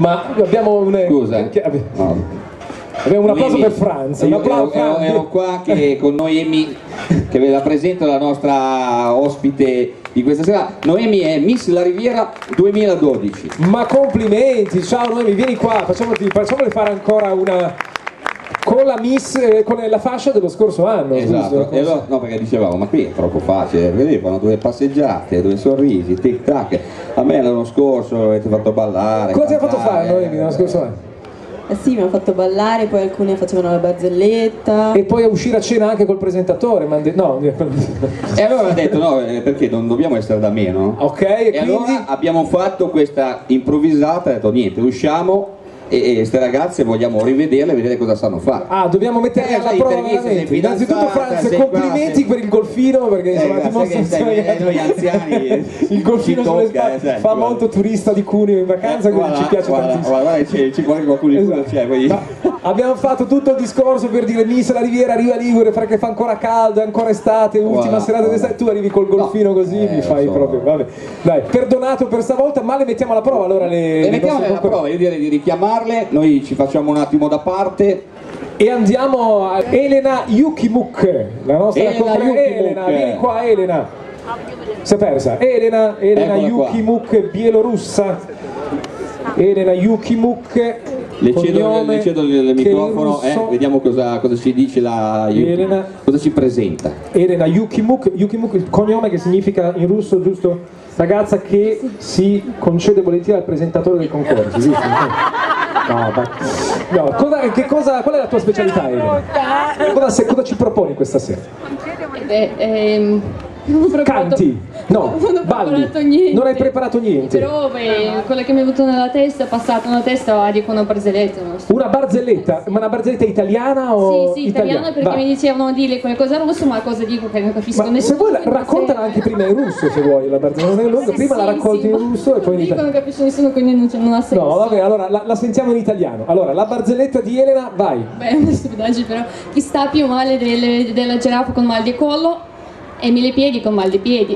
Ma abbiamo un... Scusa. No. Abbiamo un applauso per Franz. Ero qua che con Noemi, che ve la presento, la nostra ospite di questa sera. Noemi è Miss La Riviera 2012. Ma complimenti, ciao Noemi, vieni qua, facciamole fare ancora una con la Miss, con la fascia dello scorso anno. Esatto, e allora, no, perché dicevamo, ma qui è troppo facile, vedevano 2 passeggiate, 2 sorrisi, tic tac. A me l'anno scorso avete fatto ballare. Cosa ti ha fatto fare Noemi l'anno scorso anno? Sì, mi ha fatto ballare, poi alcuni facevano la barzelletta. E poi a uscire a cena anche col presentatore, no. E allora ha detto no, perché non dobbiamo essere da meno. Ok, e quindi... allora abbiamo fatto questa improvvisata, ha detto niente, usciamo e queste ragazze vogliamo rivederle e vedere cosa sanno fare. Ah, dobbiamo metterle alla prova veramente. Innanzitutto Franz, complimenti per il golfino, perché insomma noi anziani il golfino sulle spalle fa molto turista di Cuneo in vacanza, quindi ci piace tantissimo. Guarda, ci vuole qualcuno di Cuneo, c'è, poi... Abbiamo fatto tutto il discorso per dire Miss La Riviera arriva Ligure, perché fa ancora caldo, è ancora estate, ultima serata d'estate, tu arrivi col golfino così, mi fai proprio, vabbè. Dai, perdonato per stavolta, ma le mettiamo alla prova allora le mettiamo alla prova, io direi di richiamarle, noi ci facciamo un attimo da parte. E andiamo a Elena Yukimuk, la nostra Elena, vieni qua Elena. Si è persa. Elena Yukimuk, bielorussa. Elena Yukimuk. Le cedo il microfono, vediamo cosa ci dice Elena, cosa ci presenta. Elena Yukimuk, il cognome che significa in russo, giusto? Ragazza che si concede volentieri al presentatore del concorso, giusto? Qual è la tua specialità, Elena? Cosa ci proponi questa sera? Canti? No, balli? Non hai preparato niente? Però quello che mi è venuto nella testa, è passato nella testa, dico una barzelletta. Una barzelletta? Ma una barzelletta italiana o? Sì, italiana, perché mi dicevano di dire qualcosa russo, ma cosa dico che non capisco nessuno. Se vuoi raccontala anche prima in russo, se vuoi, la barzelletta non è lunga, prima la racconti in russo e poi in italiano. Non capisco nessuno, quindi non ha senso. No, vabbè, allora la sentiamo in italiano. Allora, la barzelletta di Elena, vai. Beh, è una stupidaggine però. Chi sta più male della giraffa con mal di collo? E mille piedi con mal di piedi.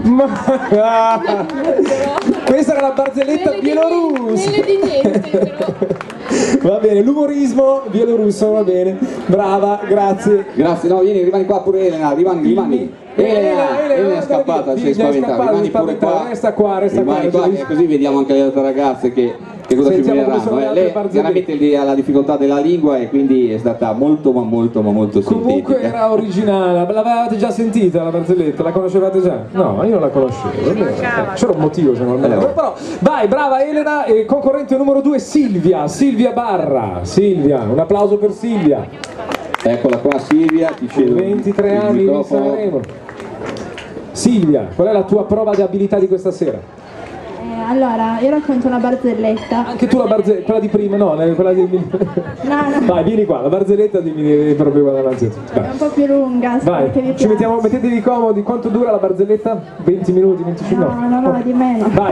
Questa era la barzelletta bielorussa. Mille di niente, però. Va bene, l'umorismo bielorusso, va bene. Brava, grazie. Grazie, no, rimani qua pure Elena, rimani. Elena è scappata, sei spaventata, rimani pure qua. Resta qua, così vediamo anche le altre ragazze che cosa ci vedranno. Lei chiaramente ha la difficoltà della lingua e quindi è stata molto sintetica. Comunque era originale, l'avevate già sentita la barzelletta? La conoscevate già? No, io non la conoscevo. C'era un motivo se non però vai, brava Elena. E concorrente numero 2 Silvia Barra. Silvia, un applauso per Silvia. Eccola qua Silvia, ti cedo 23 anni di Sanremo. Silvia, qual è la tua prova di abilità di questa sera? Allora, io racconto una barzelletta. Anche tu la barzelletta, quella di prima, no? Quella di... No. Vai, vieni qua, la barzelletta dimmi proprio quella davanti a te. È un po' più lunga, vai, ci mettiamo, mettetevi comodi. Quanto dura la barzelletta? 20 minuti, 25 minuti? No, di meno. Vai.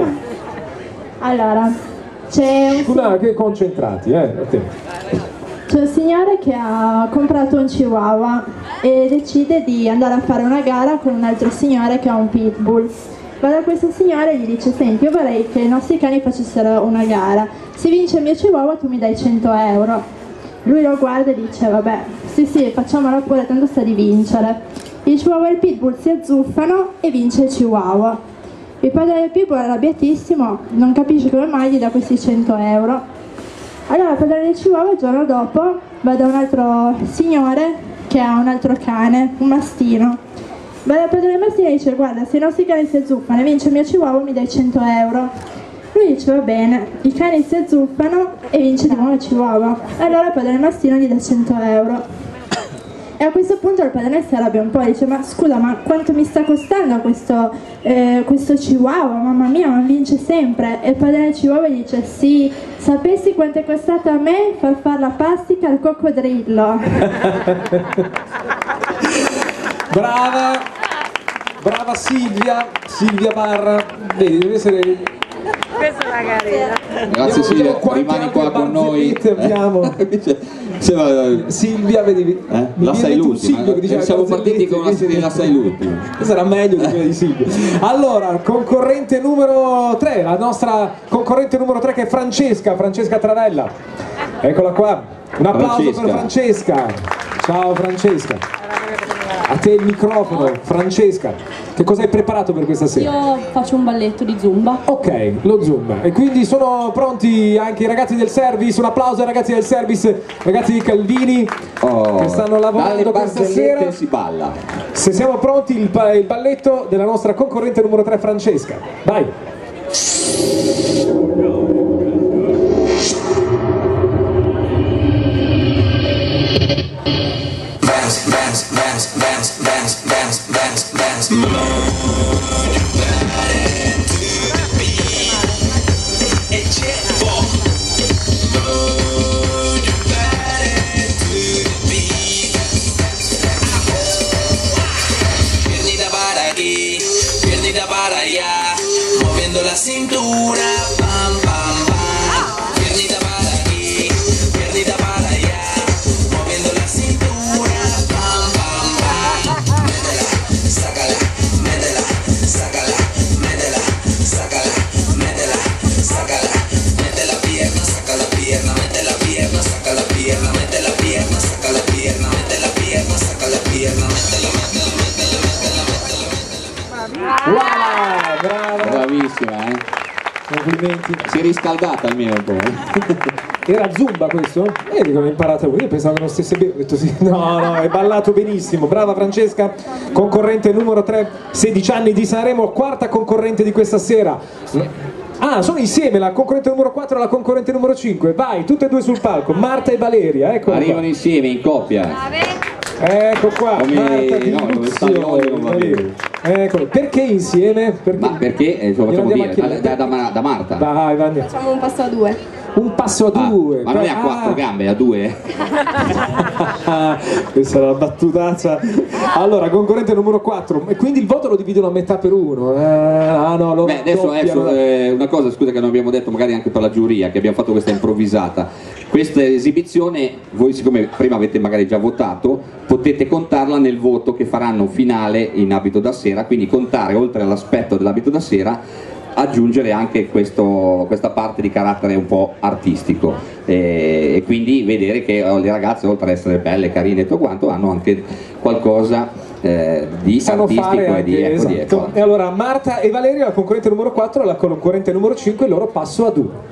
Allora, c'è un... che concentrati, attenti. C'è un signore che ha comprato un chihuahua e decide di andare a fare una gara con un altro signore che ha un pitbull. Va da questo signore e gli dice: senti, io vorrei che i nostri cani facessero una gara, se vince il mio chihuahua tu mi dai 100 euro. Lui lo guarda e dice: vabbè, sì, facciamola pure, tanto sta di vincere. Il chihuahua e il pitbull si azzuffano e vince il chihuahua. Il padre del pitbull, arrabbiatissimo, non capisce come mai gli dà questi 100 euro. Allora il padre del chihuahua il giorno dopo va da un altro signore che ha un altro cane, un mastino. Va dal padre del mastino e dice: guarda, se i nostri cani si azzuffano e vince il mio chihuahua mi dai 100 euro. Lui dice: va bene, i cani si azzuffano e vince di nuovo il chihuahua. Allora il padre del mastino gli dà 100 euro. E a questo punto il padrone si arrabbia un po' e dice: ma scusa, ma quanto mi sta costando questo chihuahua? Mamma mia, ma vince sempre. E il padrone del chihuahua gli dice: sì, sapessi quanto è costato a me far la plastica al coccodrillo. Brava Silvia Barra. Vedi, deve essere... Questa è la carina. Grazie Silvia, rimani qua con noi. Abbiamo. Silvia, vedi? La sai l'ultima. Siamo partiti con una serie di La sai l'ultima. Sarà meglio di quella di Silvia. Allora, concorrente numero 3, la nostra concorrente numero 3 che è Francesca Travella. Eccola qua. Un applauso per Francesca. Ciao Francesca. A te il microfono, Francesca. Che cosa hai preparato per questa sera? Io faccio un balletto di Zumba. Ok, lo Zumba. E quindi sono pronti anche i ragazzi del service. Un applauso ai ragazzi del service, ragazzi di Calvini, che stanno lavorando questa sera. Si balla. Se siamo pronti, il balletto della nostra concorrente numero 3, Francesca. Vai! Moviendo la cintura, pam pam pam. Piernita para aquí, piernita para allá. Moviendo la cintura, pam pam pam. Métela, sácala, métela, sácala, métela, sácala, métela, sácala. Mete la pierna, saca la pierna, mete la pierna, saca la pierna, mete la pierna, saca la pierna, mete la pierna, saca la pierna, métela, métela, métela, métela, métela, métela. Wow, brava! Bravissima, Complimenti. Si è riscaldata almeno un po'. Era Zumba questo? Vedi come hai imparato voi? Io pensavo che non stesse bene. Ho detto sì. No, hai ballato benissimo. Brava Francesca, concorrente numero 3, 16 anni di Sanremo, quarta concorrente di questa sera. Ah, sono insieme la concorrente numero 4 e la concorrente numero 5. Vai, tutte e due sul palco. Marta e Valeria, ecco. Arrivano insieme, in coppia. Ecco qua. Come sta l'olio non va bene. Eccolo. Perché insieme? Perché lo facciamo dire da Marta. Vai, andiamo. Facciamo un passo a due. Un passo a due. Ma non è a quattro gambe, è a due. Questa è la battutaccia. Allora, concorrente numero 4. E quindi il voto lo dividono a metà per uno. Beh, adesso una cosa, scusa, che non abbiamo detto magari anche per la giuria, che abbiamo fatto questa improvvisata. Questa esibizione, voi siccome prima avete magari già votato, potete contarla nel voto che faranno finale in abito da sera, quindi contare oltre all'aspetto dell'abito da sera, aggiungere anche questa parte di carattere un po' artistico e quindi vedere che le ragazze, oltre ad essere belle, carine e tutto quanto, hanno anche qualcosa di artistico e di esatto. E allora Marta e Valeria, la concorrente numero 4 e la concorrente numero 5, loro passo a due.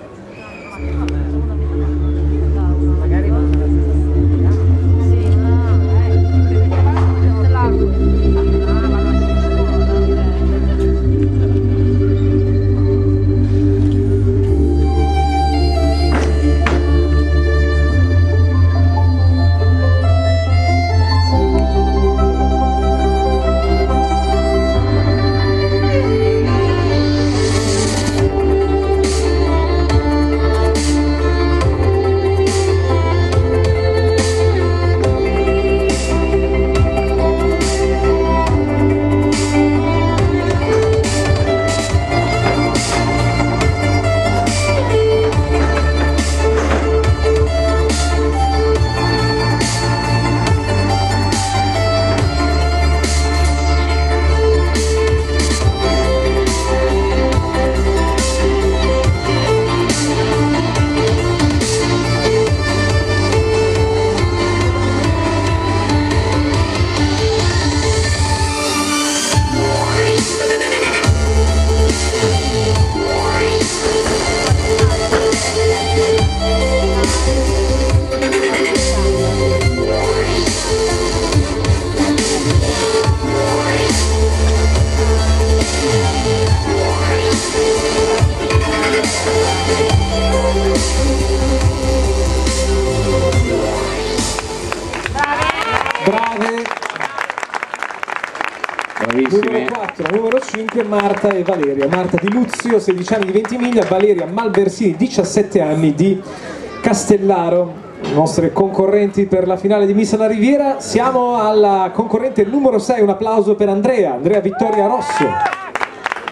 Numero 4, numero 5, Marta e Valeria. Marta di Luzio, 16 anni di Ventimiglia, Valeria Malbersini, 17 anni di Castellaro. Nostre concorrenti per la finale di Miss alla Riviera. Siamo alla concorrente numero 6, un applauso per Andrea Vittoria Rosso.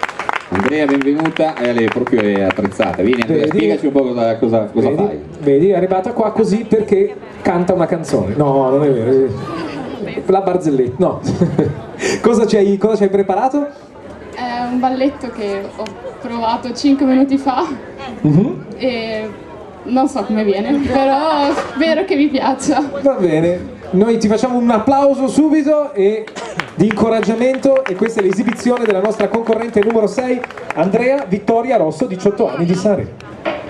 Andrea, benvenuta, lei proprio è attrezzata. Vieni Andrea, spiegaci un po' cosa fai. Vedi, è arrivata qua così perché canta una canzone. No, non è vero. La barzelletta, no. Cosa ci hai preparato? È un balletto che ho provato 5 minuti fa e non so come viene, però spero che vi piaccia. Va bene, noi ti facciamo un applauso subito e di incoraggiamento, e questa è l'esibizione della nostra concorrente numero 6, Andrea Vittoria Rosso, 18 anni, di Sanremo.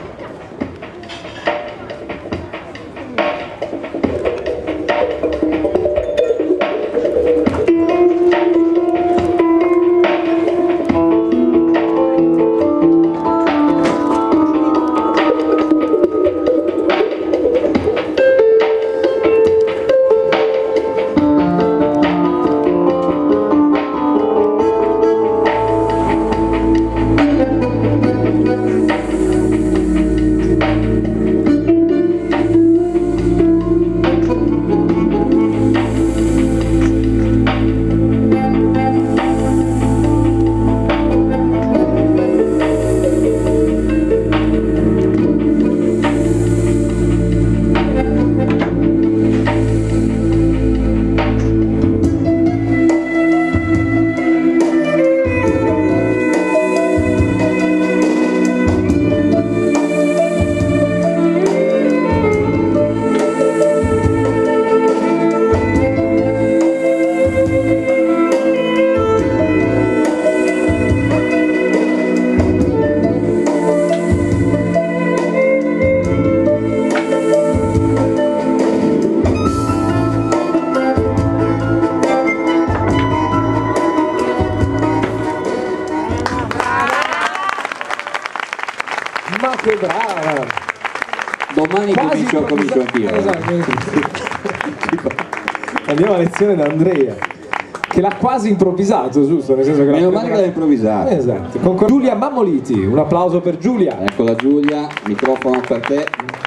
Ma che brava! Domani comincio anch'io. Esatto. Andiamo a lezione da Andrea, che l'ha quasi improvvisato, giusto? Nel senso che meno male che l'ha improvvisato. Esatto. Con Giulia Mammoliti, un applauso per Giulia. Eccola Giulia, microfono per te.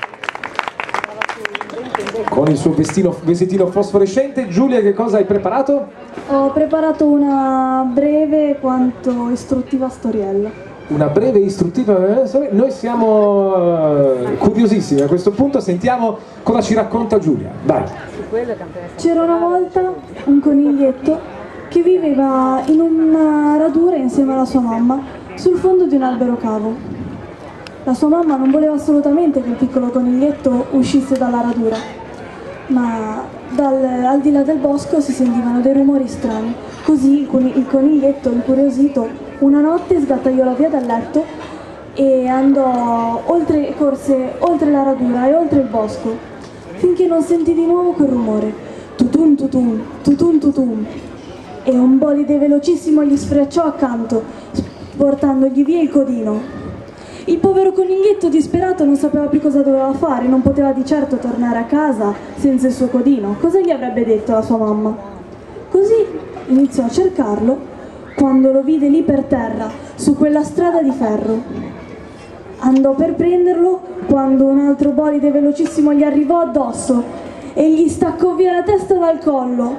Con il suo vestitino fosforescente. Giulia, che cosa hai preparato? Ho preparato una breve quanto istruttiva storiella. Una breve istruttiva. Noi siamo curiosissimi a questo punto, sentiamo cosa ci racconta Giulia. Vai. C'era una volta un coniglietto che viveva in una radura insieme alla sua mamma sul fondo di un albero cavo. La sua mamma non voleva assolutamente che il piccolo coniglietto uscisse dalla radura, ma al di là del bosco si sentivano dei rumori strani. Così il coniglietto, incuriosito, una notte sgattaiolò via dal letto e corse oltre la radura e oltre il bosco, finché non sentì di nuovo quel rumore, tutum tutum, tutum tutum, e un bolide velocissimo gli sfrecciò accanto, portandogli via il codino. Il povero coniglietto disperato non sapeva più cosa doveva fare, non poteva di certo tornare a casa senza il suo codino. Cosa gli avrebbe detto la sua mamma? Così iniziò a cercarlo quando lo vide lì per terra, su quella strada di ferro. Andò per prenderlo quando un altro bolide velocissimo gli arrivò addosso e gli staccò via la testa dal collo.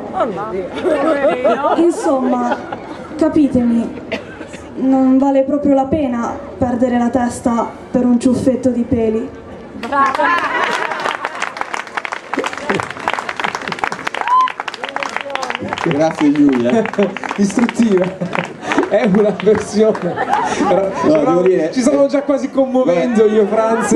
Insomma, capitemi, non vale proprio la pena perdere la testa per un ciuffetto di peli. Grazie Giulia. Istruttiva. È una versione. Ci stavo già quasi commuovendo io, Franz.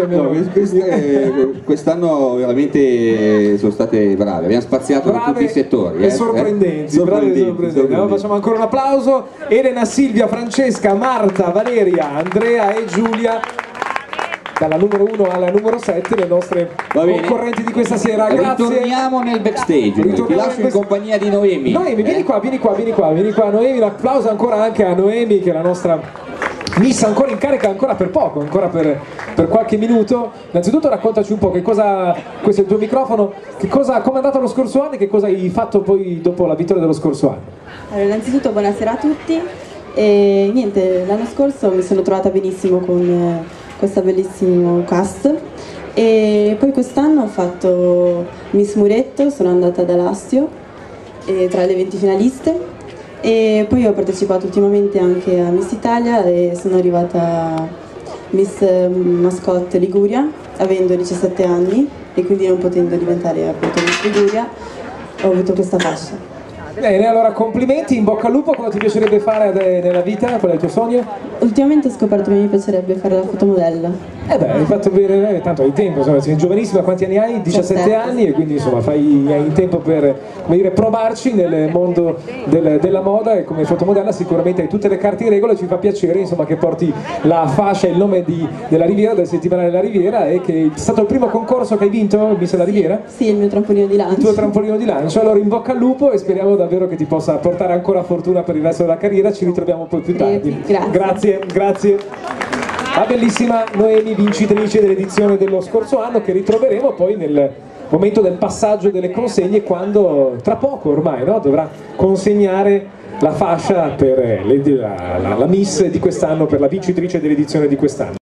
Quest'anno veramente sono state brave, abbiamo spaziato da tutti i settori. E sorprendenti. Allora, facciamo ancora un applauso. Elena, Silvia, Francesca, Marta, Valeria, Andrea e Giulia, dalla numero 1 alla numero 7, le nostre concorrenti di questa sera. Grazie. Ritorniamo nel backstage. Ti lascio in compagnia di Noemi. Noemi, vieni qua Noemi. L'applauso ancora anche a Noemi, che è la nostra miss ancora in carica, ancora per poco, ancora per qualche minuto. Innanzitutto raccontaci un po' che cosa, questo è il tuo microfono, come è andato lo scorso anno e che cosa hai fatto poi dopo la vittoria dello scorso anno. Allora, innanzitutto buonasera a tutti e niente, l'anno scorso mi sono trovata benissimo con questo bellissimo cast e poi quest'anno ho fatto Miss Muretto, sono andata ad Alassio tra le 20 finaliste E poi ho partecipato ultimamente anche a Miss Italia e sono arrivata Miss Mascotte Liguria avendo 17 anni e quindi non potendo diventare appunto Miss Liguria ho avuto questa fascia. Bene, allora complimenti, in bocca al lupo. Cosa ti piacerebbe fare nella vita? Qual è il tuo sogno? Ultimamente ho scoperto che mi piacerebbe fare la fotomodella. Hai fatto bene, tanto hai tempo, insomma, sei giovanissima, quanti anni hai? 17 anni e quindi insomma hai in tempo per, come dire, provarci nel mondo della moda e come fotomodella sicuramente hai tutte le carte in regola. Ci fa piacere insomma che porti la fascia e il nome della Riviera, del settimanale della Riviera, e che è stato il primo concorso che hai vinto, Miss la Riviera? Sì, il mio trampolino di lancio. Il tuo trampolino di lancio, allora in bocca al lupo e speriamo davvero che ti possa portare ancora fortuna per il resto della carriera. Ci ritroviamo poi più tardi. Grazie. La bellissima Noemi, vincitrice dell'edizione dello scorso anno, che ritroveremo poi nel momento del passaggio delle consegne, quando tra poco ormai, no, dovrà consegnare la fascia per la Miss di quest'anno, per la vincitrice dell'edizione di quest'anno.